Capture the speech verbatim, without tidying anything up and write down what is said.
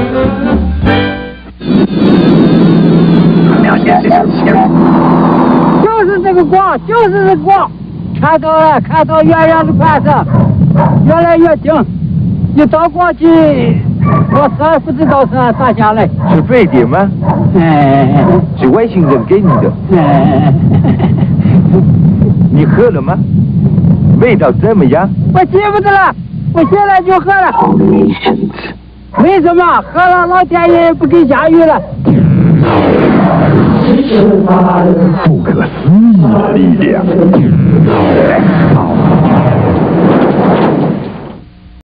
就是这个光，就是这个光，看到了，看到远远的快色，越来越近，一到光去，我实在不知道是啥下来。 是飞碟吗？ 哎， 是外星人给你的。 哎， 你喝了吗？味道怎么样？ 我记不得了，我现在就喝了。为什么喝了老天爷不给下雨了？ 不可思议的力量。